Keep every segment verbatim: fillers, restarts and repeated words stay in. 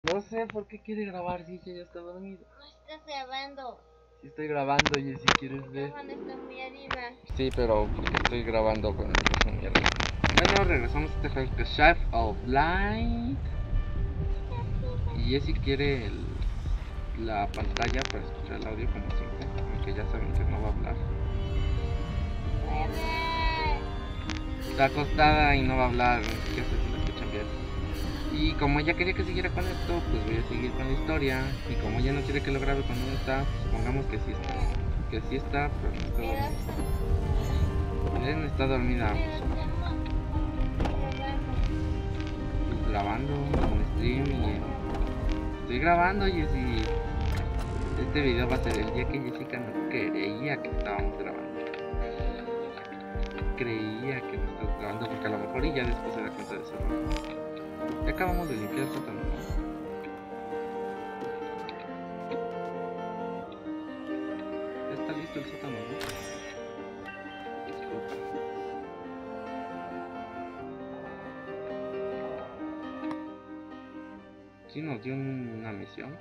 No sé por qué quiere grabar si ella ya está dormido. No estás grabando. Si estoy grabando y si quieres ver. El teléfono está muy arriba. Sí, pero porque estoy grabando con el teléfono muy arriba. Bueno, regresamos a este juego que es Shaft of Light. Y Jessie quiere el, la pantalla para escuchar el audio como siempre, aunque ya saben que no va a hablar. Bebé. Está acostada y no va a hablar, qué hacer si la escuchan bien. Y como ella quería que siguiera con esto, pues voy a seguir con la historia. Y como ella no quiere que lo grabe cuando no está, supongamos que sí está. Que sí está, pero no está dormida. Ella no está dormida. Pues grabando con stream y... Estoy grabando, Jessie. Este video va a ser el día que Jessica no creía que estábamos grabando. Creía que no estábamos grabando porque a lo mejor ella después se da cuenta de eso. Ya acabamos de limpiar el sótano. Ya está listo el sótano, ¿no? Disculpa. Sí nos dio una misión.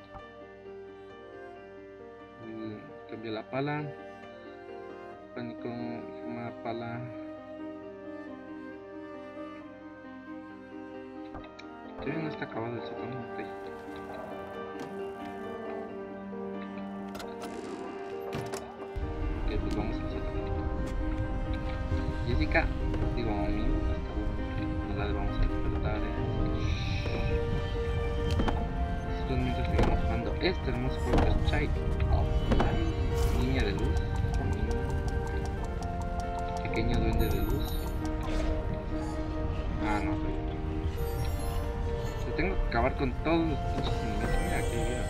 Y cambié la pala. Pánico, una pala. Todavía no está acabado el sótano, ok. Ok, pues vamos al sótano. Jessica, digo a mí, no la vamos a despertar. Eh. Estos mientras sigamos jugando este hermoso juego que es Child of Light. Niña de luz. Pequeño duende de luz. Ah, no, soy. Tengo que acabar con todos los pinches enemigos. Mira aquí, mira.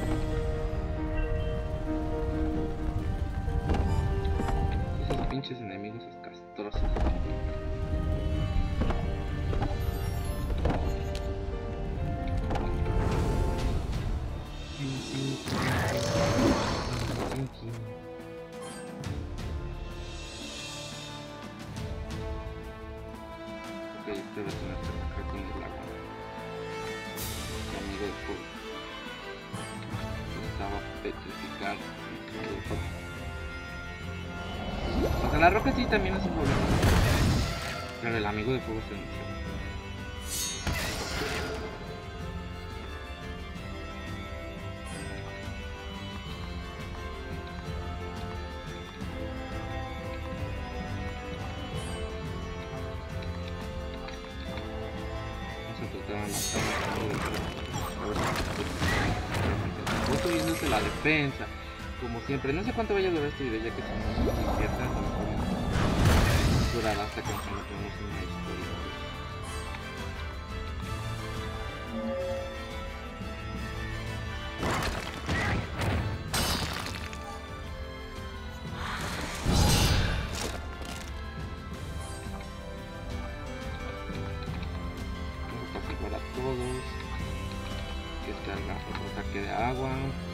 Esos pinches enemigos castrosos. Ok, este va a tener que atacar con el agua. Amigo de fuego. Estaba petrificado. O sea, la roca sí también es un problema. Pero el amigo de fuego se inició. Vamos a tratar de matar. Estoy viéndose la defensa. Como siempre, no sé cuánto vaya a durar este video, ya que son muy inciertas, a lo mejor durará hasta que nos metamos en una historia. Vamos a apaciguar a todos. Que está el otro ataque de agua.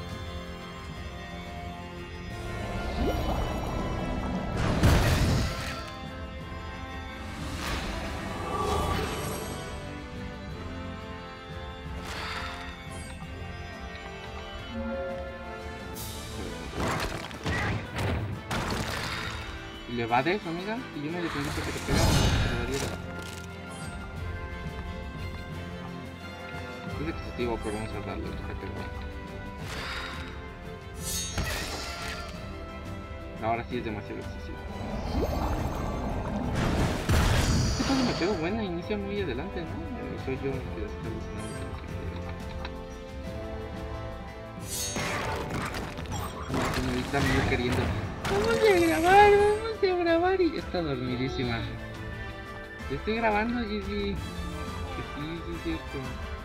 ¿Le va de eso, amiga? Y yo me defendí porque te pegaba, te lo daría. Es excesivo, pero vamos a darle para que lo... Ahora sí es demasiado excesivo. Este juego me pego buena, inicia muy adelante, ¿no? Soy yo el que está alucinando. La señorita me queriendo... Vamos a grabar, vamos a grabar y ya está dormidísima. Te estoy grabando, Jessie. Que sí, sí es cierto.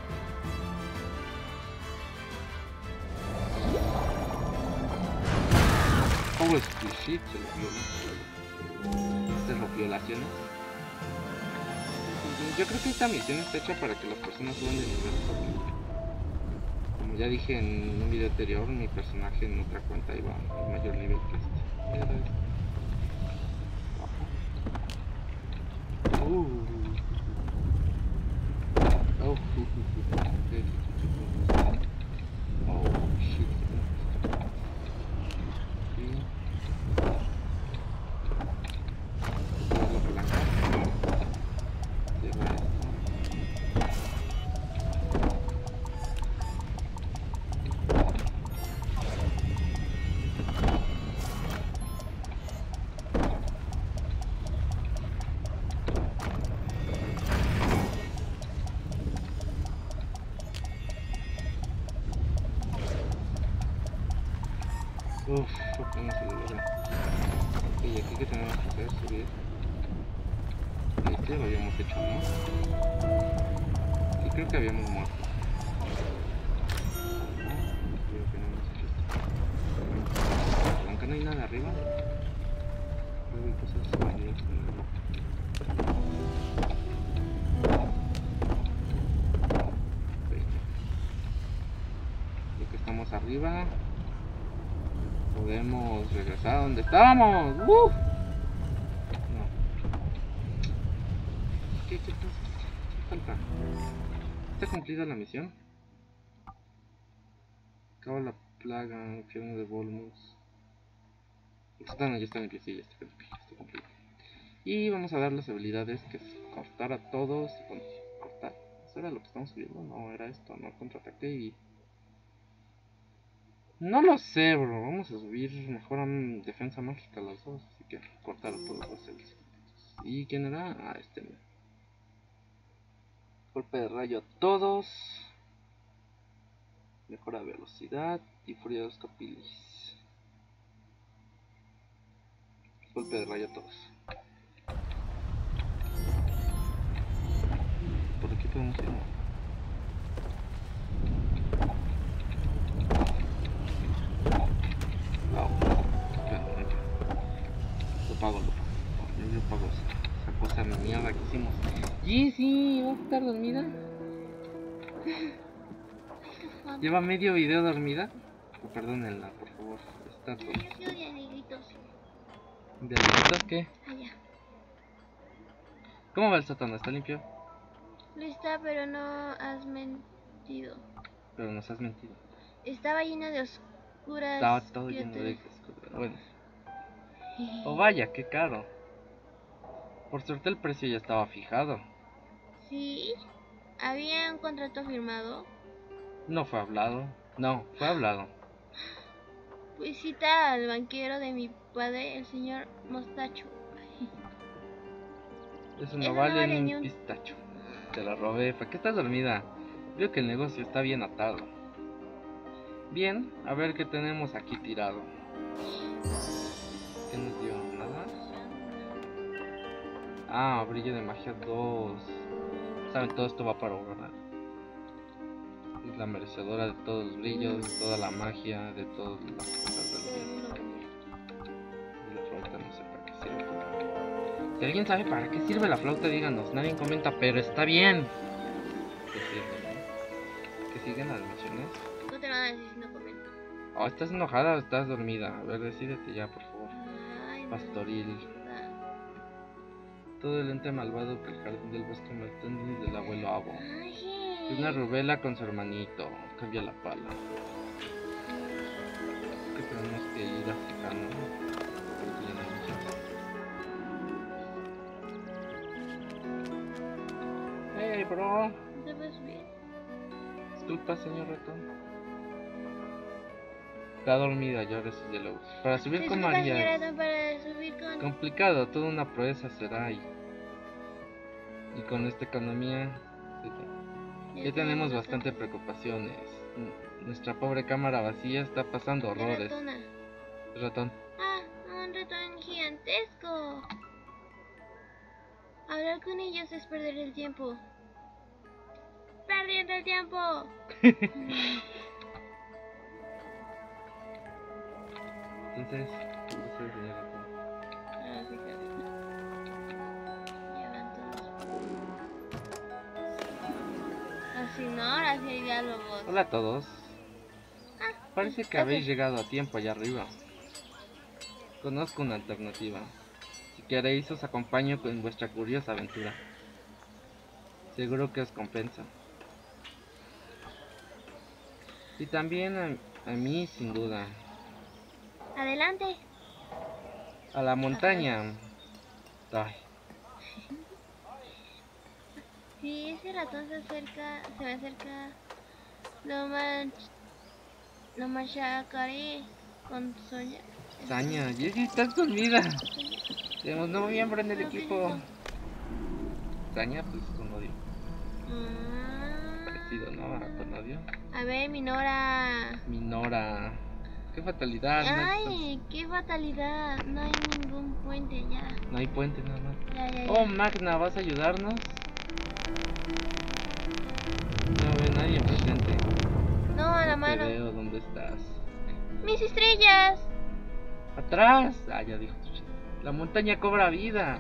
Oh, shit, se lo violó. Estas son violaciones. Yo creo que esta misión está hecha para que las personas suban de nivel. Como ya dije en un video anterior, mi personaje en otra cuenta iba a mayor nivel que este. Mira esto. Uh. Oh. Uff, ¿cómo se logra? Ok, aquí que tenemos que hacer, subir. Este lo habíamos hecho, ¿no? Sí, creo que habíamos muerto. No, creo que no hemos hecho esto. Aunque no hay nada arriba. Creo que hay cosas mayores en el mapa. Ya que estamos arriba, podemos regresar a donde estábamos. ¡Uh! No. ¿Qué, qué, qué, qué falta? ¿Está cumplida la misión? Acaba la plaga, infierno de Volmus. Está, no, ya está limpio, sí, ya está limpio, ya está cumplido. Y vamos a dar las habilidades que es cortar a todos y con, cortar. ¿Eso era lo que estamos viendo? No, era esto, no, contraataque y... No lo sé, bro, vamos a subir mejor a defensa mágica los dos, así que cortar a todos los seres. ¿Y quién era? Ah, este no. Golpe de rayo a todos. Mejora velocidad y furia de los capilis. Golpe de rayo a todos. Por aquí podemos ir. Wow. Lo pago, lo pago. Yo, yo pago esa, esa cosa de mierda que hicimos. Jessie, ¿vas a estar dormida? ¿Lleva medio video dormida? Oh, perdónenla, por favor. Está todo. Yo quiero de negritos. ¿De negritos qué? Allá. ¿Cómo va el sótano? ¿Está limpio? Lo está, pero no has mentido. Pero nos has mentido. Estaba lleno de oscuras. Estaba todo lleno de oscuras. Bueno. Oh vaya, qué caro. Por suerte el precio ya estaba fijado. Sí. ¿Había un contrato firmado? No fue hablado. No, fue hablado. Visita al banquero de mi padre, el señor Mostacho. Eso no Eso vale, no vale ni ni un un- pistacho. Te lo robé. ¿Para qué estás dormida? Creo que el negocio está bien atado. Bien, a ver qué tenemos aquí tirado. ¿Qué nos dio? ¿Nada? Ah, brillo de magia dos. Saben, todo esto va para Aurora. Es la merecedora de todos los brillos, de toda la magia, de todas las cosas del bien. Y la flauta no sé para qué sirve. Si alguien sabe para qué sirve la flauta, díganos. Nadie comenta, pero está bien. Que sirve, ¿no? Que siguen las misiones. No te lo van a decir si no comento. Oh, ¿estás enojada o estás dormida? A ver, decídete ya, por favor. Ay, no. Pastoril. Todo el ente malvado que el jardín del bosque Maltendis del abuelo Abo. Es una rubela con su hermanito. Cambia la pala. Que tenemos que ir africano. Porque ya no hay muchas. Hey, bro. ¿Te ves bien? Disculpa, señor ratón. Está dormida, ya ahora sí ya lo uso. Para subir con Disculpa, María. señora, no, para subir con... Complicado, toda una proeza será. Y, y con esta economía ya tenemos bastante preocupaciones. N- Nuestra pobre cámara vacía está pasando La horrores. ratona. Ratón. Ah, un ratón gigantesco. Hablar con ellos es perder el tiempo. Perdiendo el tiempo. Entonces, ¿qué pasa, señor ratón? Ah, fíjate. Ya van todos. Así no, ahora sí hay diálogos. Hola a todos. Ah, Parece que ok. habéis llegado a tiempo allá arriba. Conozco una alternativa. Si queréis os acompaño en vuestra curiosa aventura. Seguro que os compensa. Y también a, a mí, sin duda. Adelante. A la montaña. Ay, Si ese ratón se acerca, se me acerca, lo manch, lo machacaré con soña. Saña, Jessie, estás dormida. Tenemos nuevo miembro en el No, ¿qué es equipo. eso? Saña, pues con odio. Ah, Parecido, ¿no? A con odio. a ver, Minora. Minora. qué fatalidad. Ay, no qué fatalidad. No hay ningún puente ya. No hay puente nada más. Ya, ya, ya. Oh, Magna, ¿vas a ayudarnos? No ve nadie presente. No, a la No mano. te veo, ¿dónde estás? Mis estrellas. ¡Atrás! Ah, ya dijo tu chiste. La montaña cobra vida.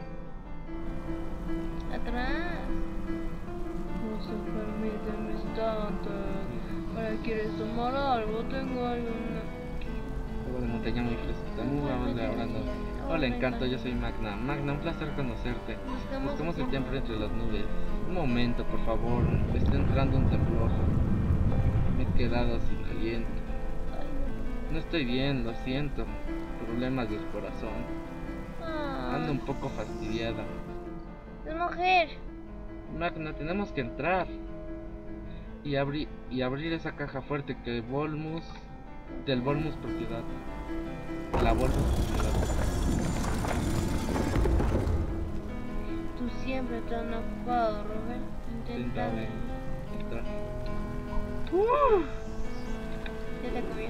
Atrás. No se permiten instantes. ¿Para quieres tomar algo? Tengo alguna. Agua de montaña muy fresquita. Muy amable, ahora no. Hola, Encanto, yo soy Magna. Magna, un placer conocerte. Buscamos el templo entre las nubes. Un momento, por favor. Me está entrando un temblor. Me he quedado sin aliento. No estoy bien, lo siento. Problemas del corazón. Ando un poco fastidiada. Es mujer. Magna, tenemos que entrar. Y, abri y abrir esa caja fuerte que Volmus... Del Volmus propiedad. La Volmus propiedad. Tú siempre tan ocupado, Robert. Intenta Intentame entrar. Uh. Ya te comió.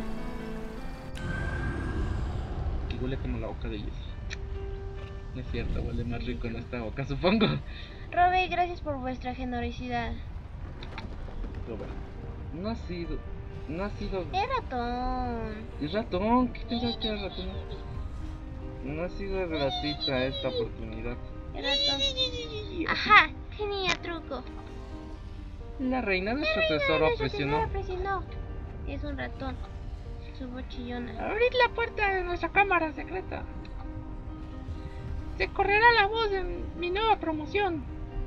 Y huele como la boca de Jess. No es cierto, huele más rico en esta boca, supongo. Robert, gracias por vuestra generosidad. Robert, no ha sido... No ha sido... Es ratón. ¿Es ratón? ¿Qué pensás que era ratón? No ha sido gratuita esta oportunidad. Es ratón. Ajá, tenía truco. La reina de nuestro La reina tesoro de nuestro presionó. tesoro presionó. Es un ratón. Su voz chillona. Abrid la puerta de nuestra cámara secreta. Se correrá la voz de mi nueva promoción.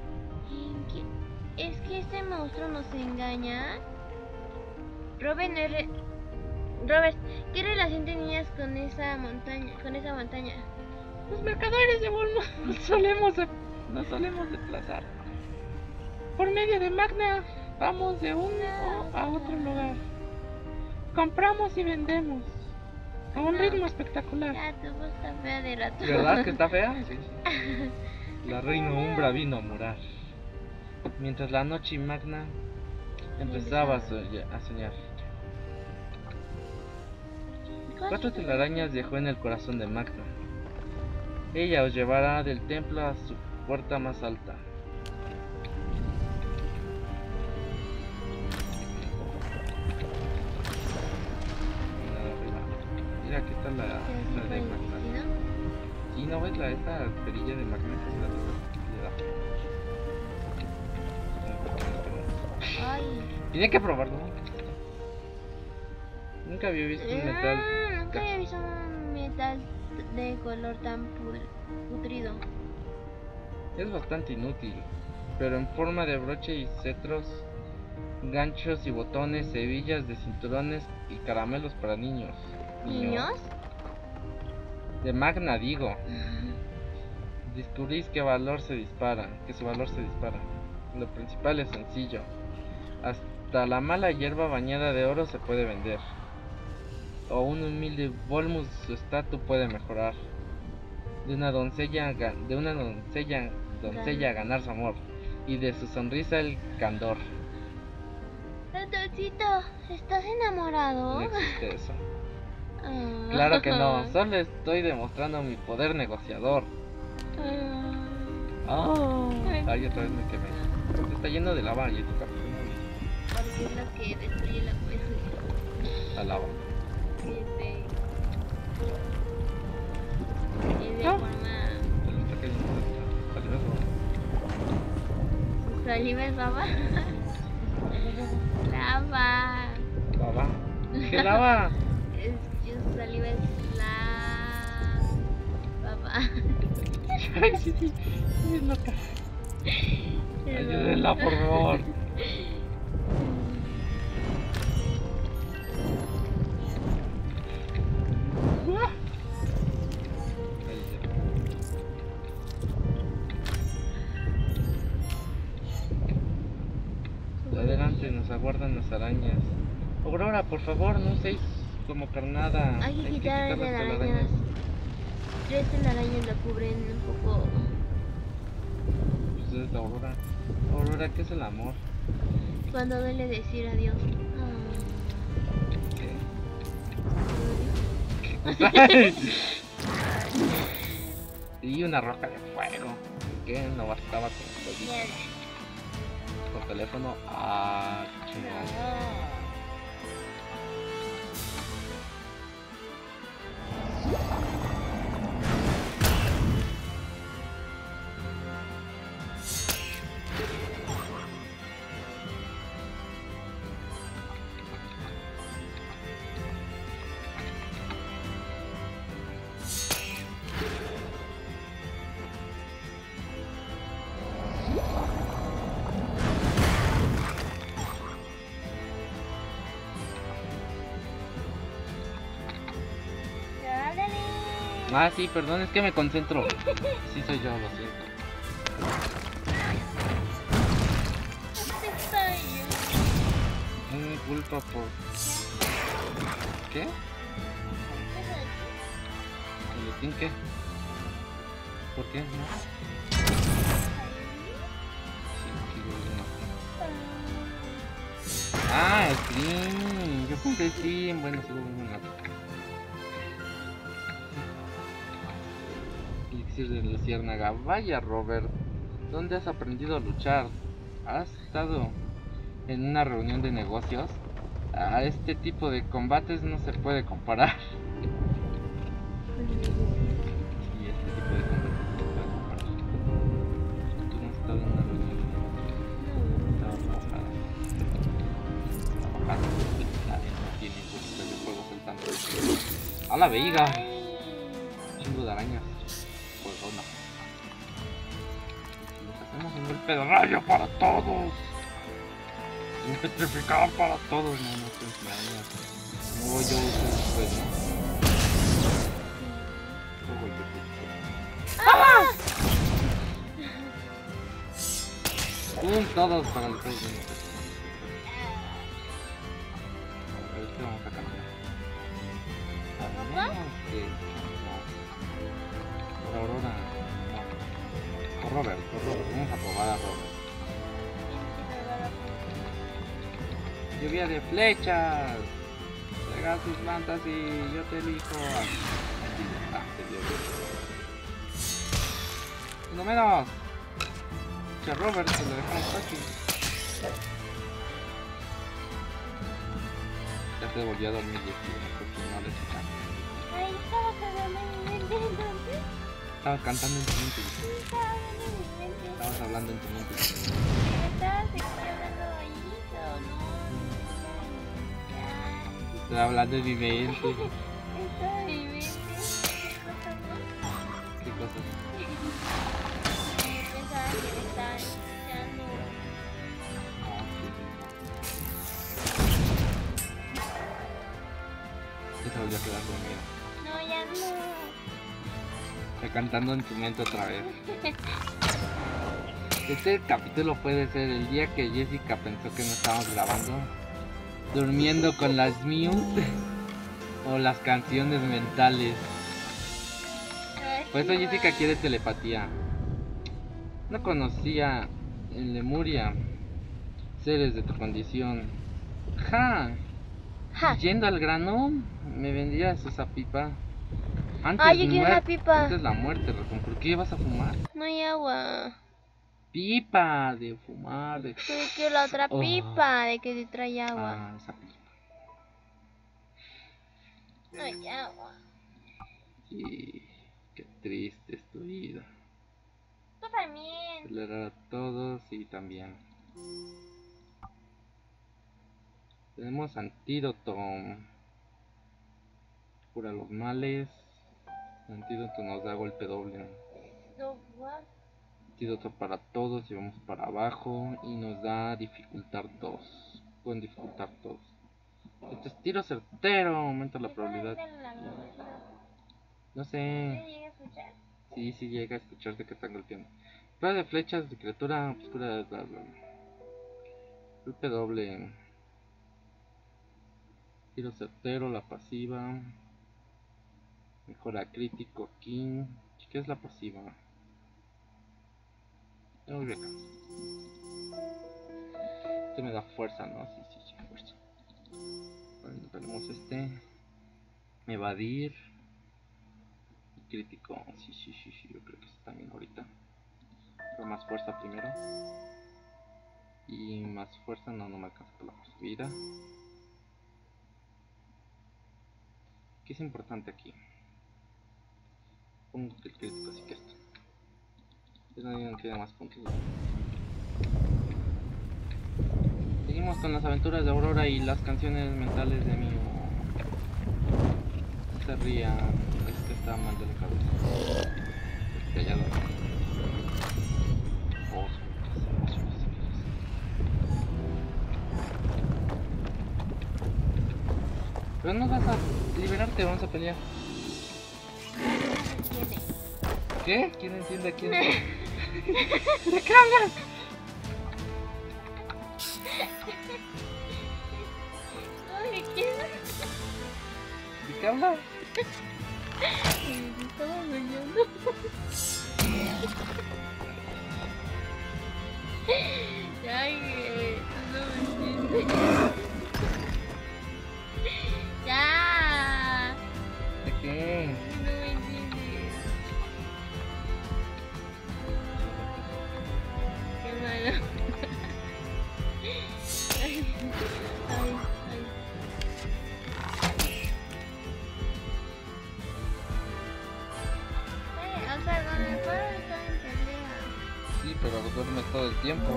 ¿Es que este monstruo nos engaña? Robert, no es re... Robert, ¿qué relación tenías con esa montaña? Con esa montaña. Los mercaderes de Volmus nos solemos, nos solemos desplazar. Por medio de Magna vamos de uno a otro lugar. Compramos y vendemos a un ritmo espectacular. Ya, tu voz está fea de ratón. ¿Verdad que está fea? Sí, sí. La reina Umbra vino a morar. Mientras la noche y Magna empezaba a soñar. Cuatro telarañas dejó en el corazón de Magna. Ella os llevará del templo a su puerta más alta. Mira, aquí está la, la de Magna. Sí, ¿no ves la esta perilla de Magna que es la de la? Ay. Tiene que probarlo. Nunca había visto un metal. Ah, nunca había visto un metal de color tan putrido. Es bastante inútil, pero en forma de broche y cetros, ganchos y botones, hebillas de cinturones y caramelos para niños. ¿Niños? De Magna, digo. Descubrís que valor se dispara, que su valor se dispara. Lo principal es sencillo. Hasta la mala hierba bañada de oro se puede vender. O un humilde Volmus estatua puede mejorar. De una doncella de una doncella doncella ganar su amor. Y de su sonrisa el candor. Ratoncito, ¿estás enamorado? No existe eso. Ah. Claro que no, solo estoy demostrando mi poder negociador. Ah. Ay, otra vez me quemé. Está lleno de lava, Jessica. Porque es lo que destruye la poesía. La lava. Siempre. Es de No. forma. Está cayendo Su saliva es baba. Lava. lava. ¿Qué lava? Es que su saliva es la baba. Ay, sí, sí. Es loca. Ayúdenla, por favor. Adelante, nos aguardan las arañas. Aurora, por favor, no uséis como carnada. Hay que quitar las telarañas. Tres telarañas la cubren un poco. Pues es la Aurora. Aurora, ¿qué es el amor? Cuando duele decir adiós. Ah. ¿Qué? Cuando O sea, y una roca de fuego. ¿Qué? No bastaba con el jueguito. Por teléfono. Ah, chingada. Ah, sí, perdón, es que me concentro. Sí soy yo, lo siento. Es mi culpa por... ¿Qué? ¿El Steam qué? ¿Por qué? ¿No? Ah, Steam. Yo pensé Steam. Bueno, sí, un rato. Elixir de luciérnaga. Vaya, Robert, ¿dónde has aprendido a luchar? ¿Has estado en una reunión de negocios? A este tipo de combates no se puede comparar. Sí, este tipo de combates no se puede comparar. Tú no has estado en una reunión de negocios. Estaba trabajando. Trabajando. Nadie no tiene cositas de fuego soltando. ¡A la veiga! Chingo de arañas. Pues no. Nos hacemos un golpe de rayo para todos. Un petrificado para todos. No, no, pues arañas. No voy yo después, ¿no? No voy yo después. ¡Pum! Todos para el tres. A ver, ¿qué vamos a cambiar? A menos que... No. Por Aurora. No. Por Robert, por Robert. Vamos a probar a Robert. Lluvia de flechas. Pega tus plantas y yo te elijo. Ah, te dio bien. Uno menos. Che, Robert, se lo dejamos fácil. Ya se volvió a dormir y porque no le escuchamos. Ay, estaba cantando en mi mente entonces. Estabas cantando en tu mente. Estaba hablando en mi mente. Estabas hablando en tu mente. Estabas aquí hablando ahí, o no. Estoy hablando de mi mente. Estaba en mi mente. ¿Qué cosas, no? ¿Qué cosas? Pensaba que me estaban escuchando. Ya se volvió a quedar dormido. No, ya no. Está cantando en tu mente otra vez. Este capítulo puede ser el día que Jessica pensó que no estábamos grabando, durmiendo con las mute o las canciones mentales. Por eso Jessica quiere telepatía. No conocía en Lemuria seres de tu condición. Ja. Ja. Yendo al grano, me vendrías esa pipa. Antes, Ah, yo quiero una muer- pipa. antes la muerte, Rocón. ¿Por qué vas a fumar? No hay agua. Pipa de fumar, de... Yo quiero la otra Oh. pipa de que te trae agua. Ah, esa pipa. No hay agua. Sí, qué triste es tu vida. Tú también. Acelerar a todos y también. Tenemos antídoto. Cura los males. El antídoto nos da golpe doble. No, what? Antídoto para todos, llevamos para abajo y nos da dificultad dos. Pueden dificultar todos. Este es tiro certero, aumenta la probabilidad. No sé. ¿Se llega a escuchar? Sí, sí llega a escucharse que están golpeando. Prueba de flechas de criatura obscura. Bla, bla. Golpe doble. Tiro certero, la pasiva. Mejora crítico aquí. ¿Qué es la pasiva? Muy bien. Este me da fuerza, ¿no? Sí, sí, sí, fuerza. Bueno, tenemos este. Evadir. crítico. Sí, sí, sí, sí, yo creo que sí también ahorita. Pero más fuerza primero. Y más fuerza, no, no me alcanza por la fuerza. Vida. ¿Qué es importante aquí? Pongo que el crítico, así que esto. Es nadie no queda más puntos. Seguimos con las aventuras de Aurora y las canciones mentales de Miu. Se rían, es que está mal de la cabeza. Porque ya lo oh, pero no vas a liberarte, vamos a pelear. ¿Qué? ¿Quién entiende a quién? ¿De qué hablas? ¿De qué hablas? Me estaba bañando. Ay, no me entiendes. Ya. ¿De qué? No me entiendes. Qué malo. Ay, ay, ay. Eh, o sea, con el perro está en pelea. Sí, pero duerme todo el tiempo.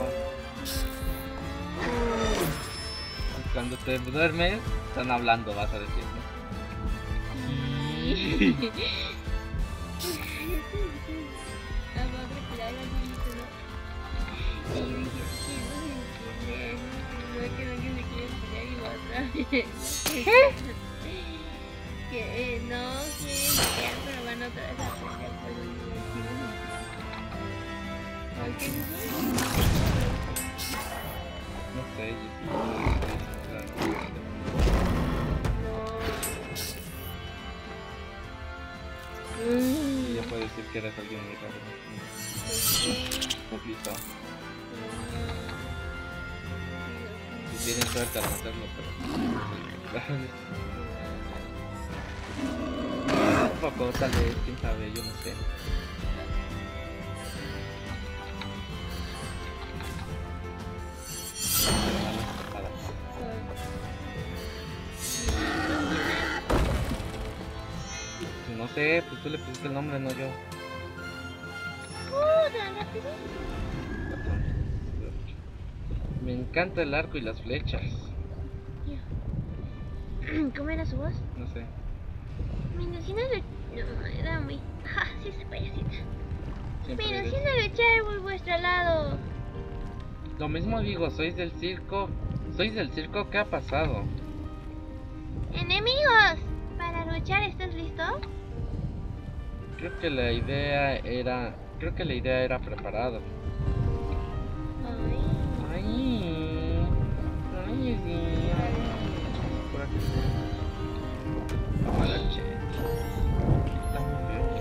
Cuando te duermes, están hablando, vas a decir, ¿no? Sí. La madre que la haga así, ¿no? Y yo dije, sí, no se entiende. No, que no, que se quiere pelear y va otra vez. ¿Qué? Que eh, no quieren pelear, pero van otra vez a pelear por la diversión. ¿Por qué no? No sé, yo Mm. sí, ya puedes decir que eres alguien muy raro. Conflicto. Si tienen suerte al hacerlo, pero... Un poco, tal vez, quién sabe, yo no sé. No sé, pues tú le pusiste el nombre, no yo. ¡Oh, tan rápido! Me encanta el arco y las flechas. ¿Cómo era su voz? No sé. Mira, si no lo... No, era muy... ¡Ja! Sí se payasita. Siempre Pero eres- si no lo eché por vuestro lado. Lo mismo digo, sois del circo. ¿Sois del circo? ¿Qué ha pasado? ¡Enemigos! Para luchar, ¿estás listo? Creo que la idea era... Creo que la idea era preparado. Ay. Ay, ay, sí, ay. Por aquí. Toma la che. Está muy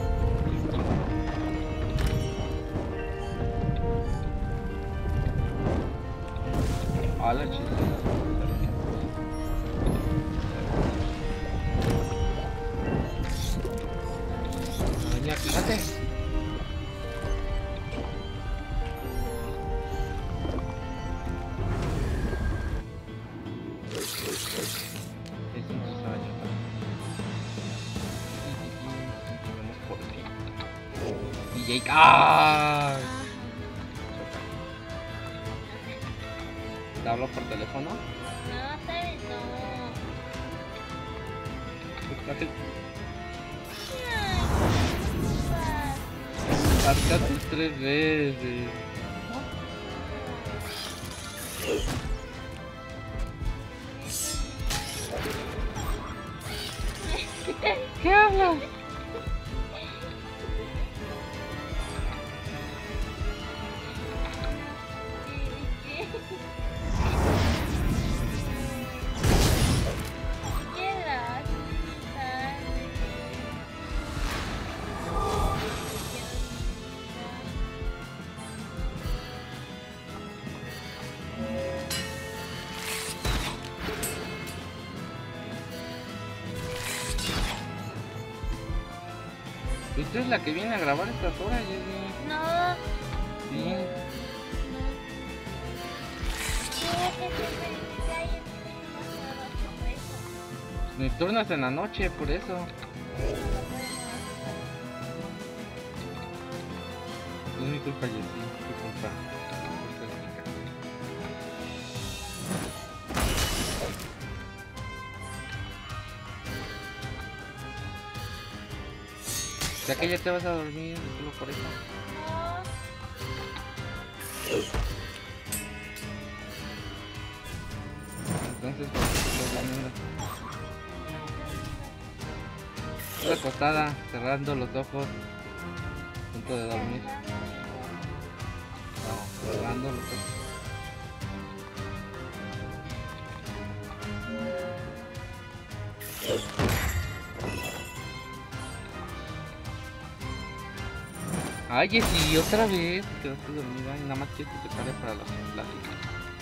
feo. A la che. Doña, fíjate. D J. ¡Ah! ¿Te hablo por teléfono? No, sabes, no. Ay, Marcaste tres veces. ¿Qué hablas? Usted es la que viene a grabar estas horas, Jessie. No. Sí. No. Sí, es que siempre dice, ay, es que tengo más trabajo, por eso. Mi turno es en la noche, por eso. No es mi culpa, Jessie. Es tu culpa. La culpa es mía. Ya que ya te vas a dormir, solo por eso. Entonces, ¿por qué te estás durmiendo? Estoy acostada, cerrando los ojos, a punto de dormir. No, cerrando los ojos. Ay, Jessie, otra vez te quedaste dormida y nada más que te prepare para las pláticas.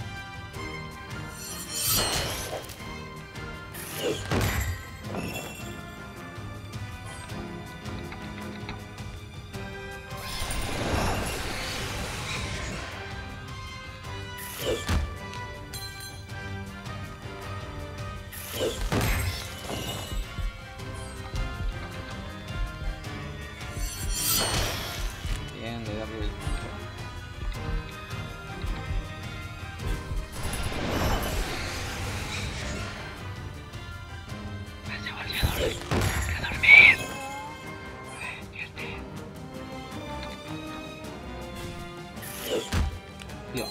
Bien, le da ruido. Se volvió a dormir. A dormir. Dios.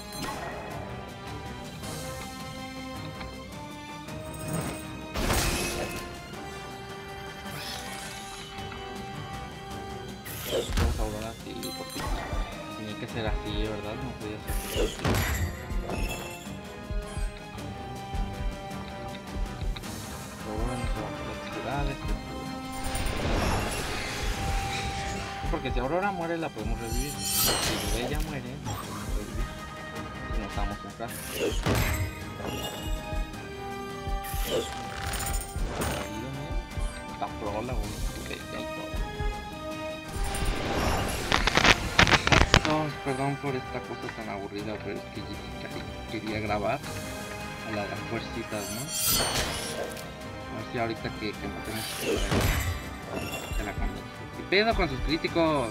Vamos a volar así porque tenía que ser así, ¿verdad? No podía ser así. Aurora no se va a poder curar, este porque si Aurora muere la podemos revivir. Si ella muere, no podemos revivir. Si no estamos en casa. Está prola, güey. No, perdón por esta cosa tan aburrida, pero es que Jessica quería grabar a la de las fuercitas, ¿no? A ver si ahorita que, que matemos se la cambio. ¿Qué pedo con sus críticos?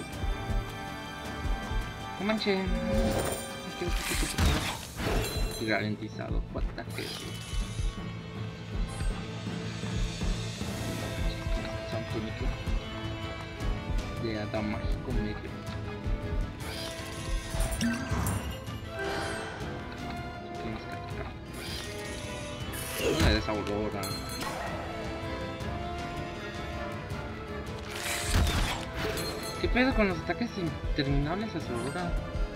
No manchen. Y ralentizado, what the hell. Son túnicos de Adam Mágico medio. Una de esa Aurora. ¿Qué pedo con los ataques interminables a su Aurora?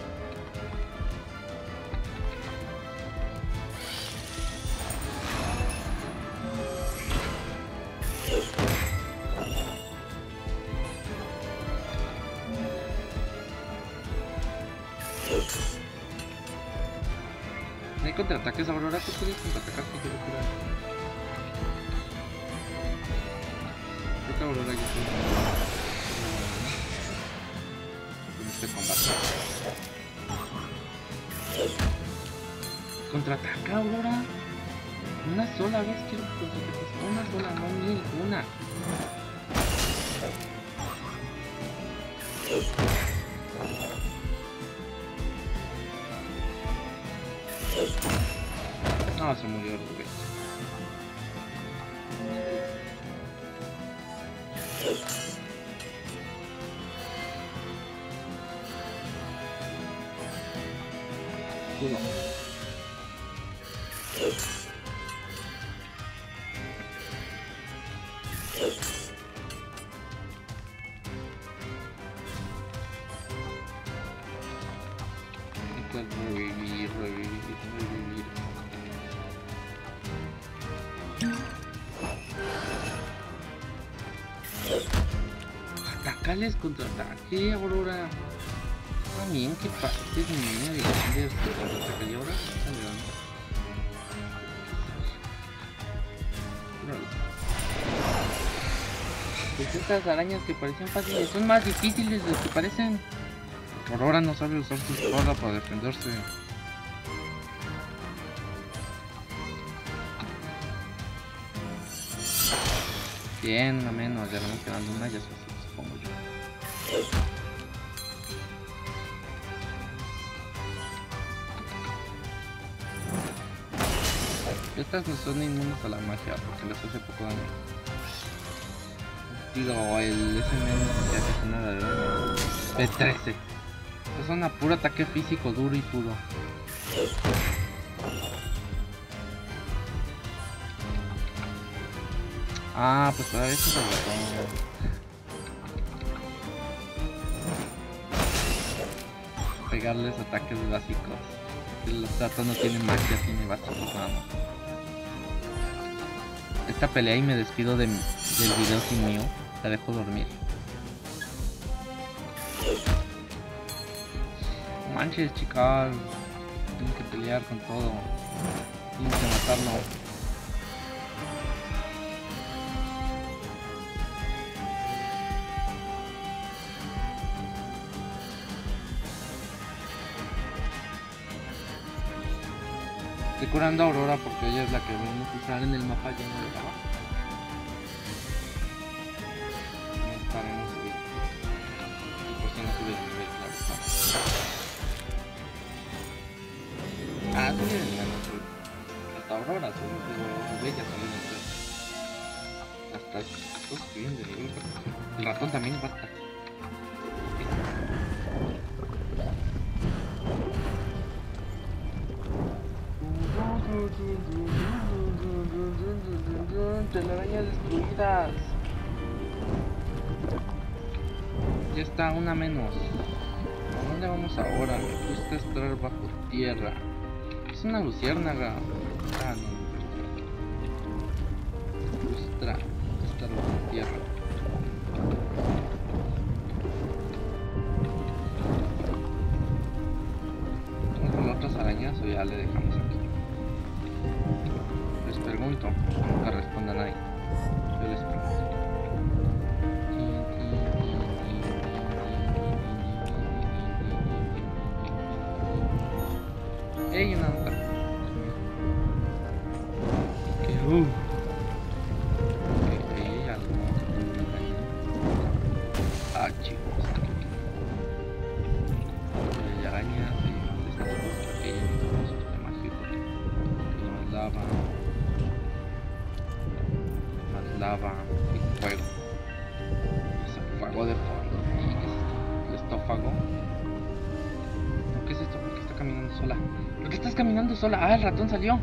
¿Hay contraataques Aurora? ¿Tú puedes contraatacar? ¿Qué quiero curar? Creo que Aurora ya se... en este combate. ¿Contraataca Aurora? Una sola vez quiero que contraataques. Una sola, no mil, una. No, se murió el bebé. Uno. Hay que revivir, revivir, revivir. Atacales contraataque, Aurora. También, ¿qué pasa? Es niña de grande contraataque y ahora salió. Pues estas arañas que parecían fáciles son más difíciles de lo que parecen. Aurora no sabe usar su espada para defenderse. Bien, una menos, ya vamos quedando una, ya es fácil, supongo yo. Estas no son inmunes a la magia porque les hace poco daño. Digo, el S M no se hace nada de daño. P trece. Estos son a puro ataque físico duro y puro. Ah, pues todavía es el ratón. Pegarles ataques básicos. El ratón no tiene magia, tiene básicos nada más. Esta pelea y me despido de, del video sin mío. La dejo dormir. No manches, chicas. Tienen que pelear con todo. Tienen que matarlo. Estoy curando a Aurora porque ella es la que vamos a usar en el mapa lleno de trabajo. No estaremos subiendo. Y por si no sube de nivel, claro está. Ah, sube de nivel, no sube. Hasta Aurora sube, digo, Bella sube de nivel. Hasta todos suben de nivel. El ratón también va a estar. Telarañas destruidas. Ya está, una menos. ¿A dónde vamos ahora? Me gusta estar bajo tierra. Es una luciérnaga. Ah, no. Me gusta estar bajo tierra. ¿Vamos con otras arañas o ya le dejamos aquí? Les pregunto, nunca respondan ahí. Yo les pregunto. ¡Ey, una nota! ¡Qué uh! ¡Qué ella! ¡Ah, chicos! Hay arañas y estas cosas pequeñas, de mágico. Que nos lava. Más lava y fuego. Ese fuego de fondo. ¿Y qué es esto? ¿El estófago? ¿Qué es esto? ¿Por qué está caminando sola? ¿Por qué estás caminando sola? Ah, el ratón salió.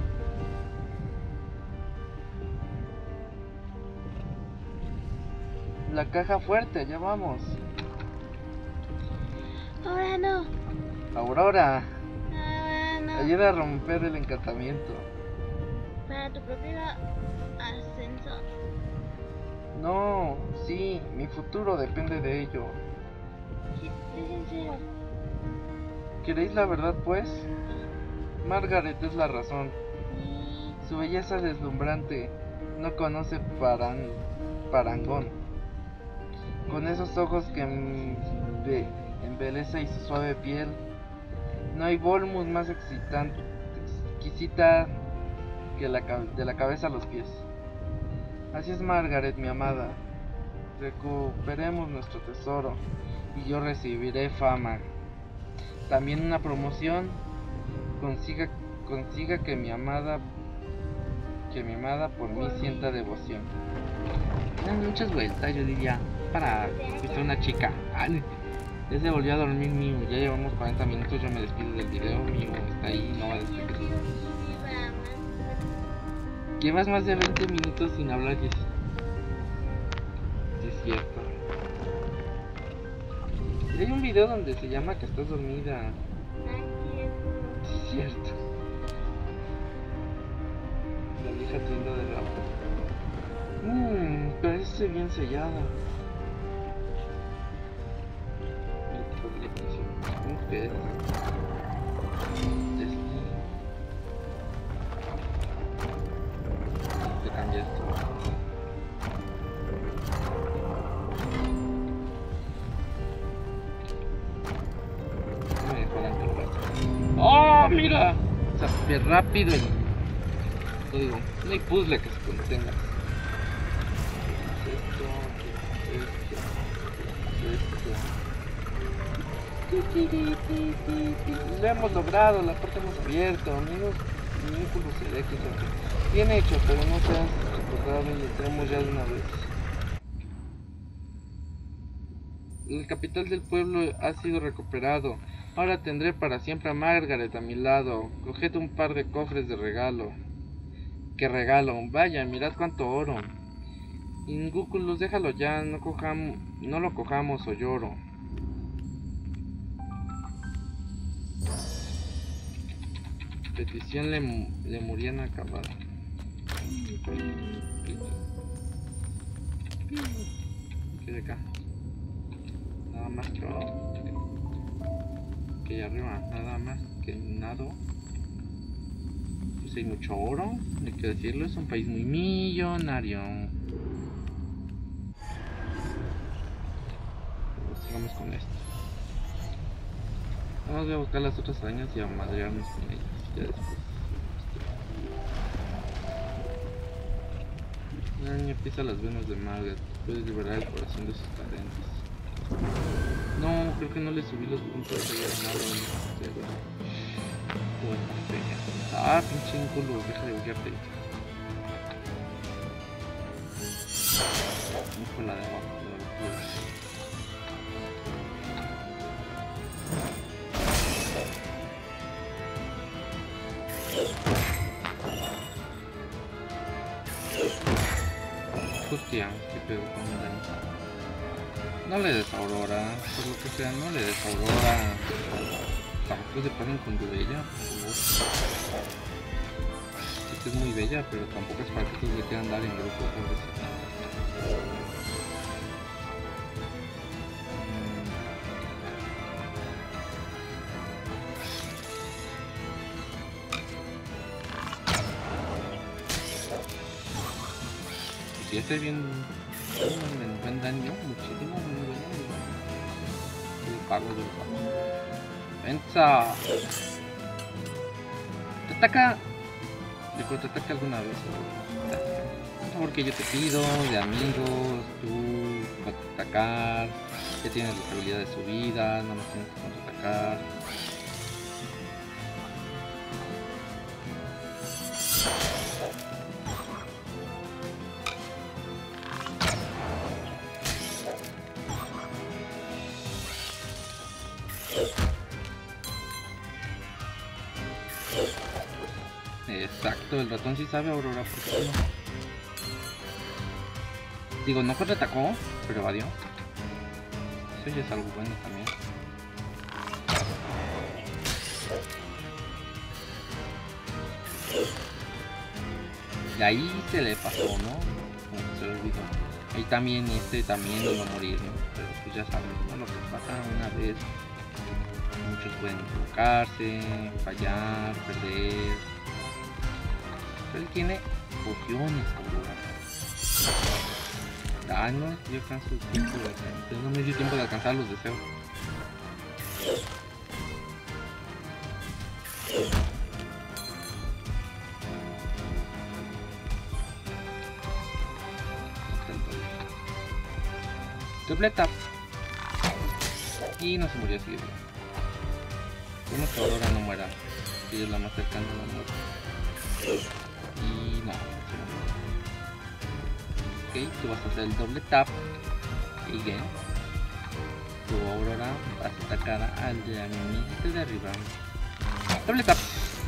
La caja fuerte, allá vamos. Ahora no. Aurora, Ahora no. ayuda a romper el encantamiento. Para tu propio ascenso. No, sí, mi futuro depende de ello. Sí, sé sincero. ¿Queréis la verdad, pues? Margaret es la razón. Sí. Su belleza es deslumbrante. No conoce paran... parangón. Con esos ojos que embe... embeleza y su suave piel. No hay Volmus más excitante, exquisita que la de la cabeza a los pies. Así es, Margaret, mi amada. Recuperemos nuestro tesoro y yo recibiré fama. También una promoción. Consiga, consiga que mi amada, que mi amada por mí sienta devoción. Dan muchas vueltas, yo diría, para escuchar una chica. Ay, ya se volvió a dormir Miu, ya llevamos cuarenta minutos, yo me despido del video. Miu está ahí, no va a despedirse. Llevas más de veinte minutos sin hablar, Jessy. Sí, es cierto. Y hay un video donde se llama que estás dormida. Sí, es cierto. La vieja tienda de rato. Mmm, parece bien sellada. Un pez. Te cambia esto. ¡Oh, mira! O sea, súper rápido el... Te digo, no hay puzzle que se contenga. Esto, esto, esto. Lo hemos logrado, la puerta hemos abierto, amigos. Vínculos eléctricos. Bien hecho, pero no seas recordado y entremos ya de una vez. El capital del pueblo ha sido recuperado. Ahora tendré para siempre a Margaret a mi lado. Coged un par de cofres de regalo. ¿Qué regalo? Vaya, mirad cuánto oro. Ingúculos, déjalo ya, no cojamos, no lo cojamos o lloro. Petición le, lemuriana acabada. ¿Qué de acá? Nada más que oro. Que allá arriba, nada más que nado. Pues hay mucho oro, hay que decirlo, es un país muy millonario. Pues sigamos con esto. Vamos a buscar las otras arañas y a madrearnos con ellas. Ya después. La araña pisa las venas de Margaret. Puedes liberar el corazón de sus cadenas. No, creo que no le subí los puntos de nada. Buena fea. Ah, pinche inculo, deja de buguearte. Vamos con la de abajo, la de abajo. Hostia, qué pedo con el daño. No le des Aurora, por lo que sea, no le des Aurora. Tampoco se pasen con tu bella, por favor. Sí que es muy bella, pero tampoco es para que todos le quieran dar en grupo, pobrecita. Si hace bien, bien buen daño, muchísimo, muy buen daño. El pago del pago. ¡Pensa! ¿Te ataca? Dijo, ¿te ataca alguna vez? Por favor, que yo te pido, de amigos, tú vas a atacar, ya tienes las habilidades subidas, no más tienes que contraatacar. Exacto, el ratón sí sabe Aurora, ¿por qué no? Digo, no contraatacó, pero evadió. Eso ya es algo bueno también. Y ahí se le pasó, ¿no? Como que se le olvidó. Ahí también este también iba a morir, ¿no? Pero pues ya saben, ¿no? Lo que pasa una vez. Muchos pueden equivocarse, fallar, perder. Él tiene pociones, Aurora. Ah, no, yo alcanzo el tiempo de alcanzar. No me dio tiempo de alcanzar los deseos. Doble tap. Y no se murió así. Como que Aurora no muera. Si ella es la más cercana a la muerte. Y no, ok, tú vas a hacer el doble tap y que tu Aurora vas a atacar al de la minita de arriba. Doble tap.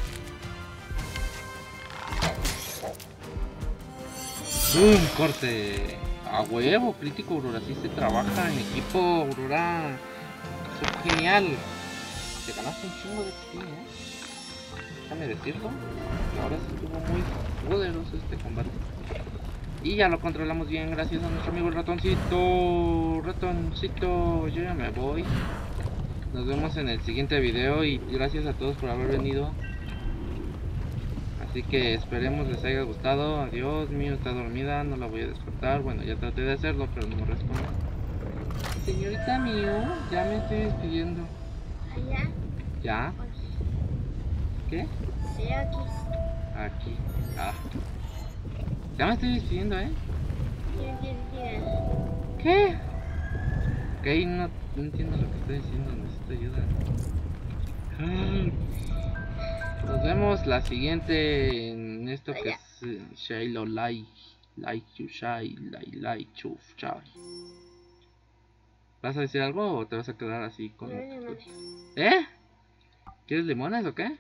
¡Bum! Corte. A huevo, crítico Aurora, así se trabaja en equipo, Aurora. Eso es genial. Te ganaste un chingo de X P, ¿eh? Déjame decirlo. Ahora sí estuvo muy poderoso este combate. Y ya lo controlamos bien gracias a nuestro amigo el ratoncito. Ratoncito, yo ya me voy. Nos vemos en el siguiente video y gracias a todos por haber venido. Así que esperemos les haya gustado. Adiós, mío está dormida, no la voy a despertar. Bueno, ya traté de hacerlo, pero no me responde. Señorita mío, ya me estoy despidiendo. ¿Allá? ¿Ya? ¿Qué? Estoy aquí. Aquí. Ah. Ya me estoy despidiendo, ¿eh? ¿Quién quiere decir? ¿Qué? Ok, no, no entiendo lo que estoy diciendo, necesito ayuda. Ah. Nos vemos la siguiente en esto que Vaya. es eh, Shiloh Like, Like You Shy, Like Like Chuf Shy. ¿Vas a decir algo o te vas a quedar así con No lo es que limones. estoy- ¿Eh? ¿Quieres limones o qué?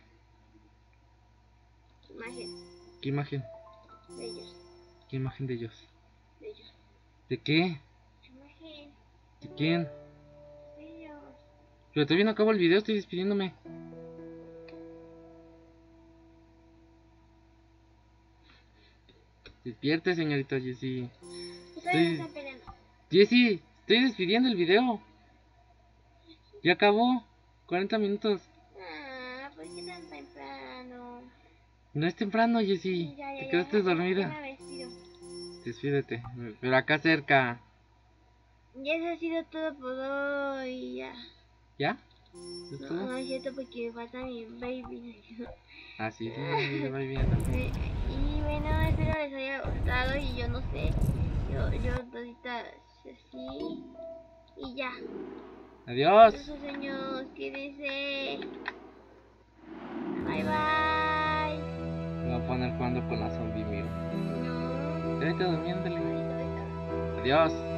Imagen ¿Qué imagen? de ellos. ¿Qué imagen de ellos? De ellos. ¿De qué? Imagen ¿De quién? de ellos. Pero todavía no acabo el video, estoy despidiéndome. Despierte, señorita Jessie. Ustedes Sí. están peleando. Jessie, estoy despidiendo el video. Ya acabó. cuarenta minutos. Ah, ¿por qué tan temprano? No es temprano, Jessie. Ya, ya, Te ya, quedaste ya, ya dormida. me despido. Despídete. Pero acá cerca. Ya eso ha sido todo por hoy. Ya. ¿Ya? ¿Es No, todo? no es cierto porque me falta mi baby. Ah, sí, sí, sí, ya va viendo. Eh, y bueno, espero les haya gustado y yo no sé. Yo, yo ahorita así. Y ya. Adiós. Eso, señores, quédense. Bye bye. Me voy a poner jugando con la zombie, miro. No. Quédate durmiéndole. Ahorita, ahorita. Adiós.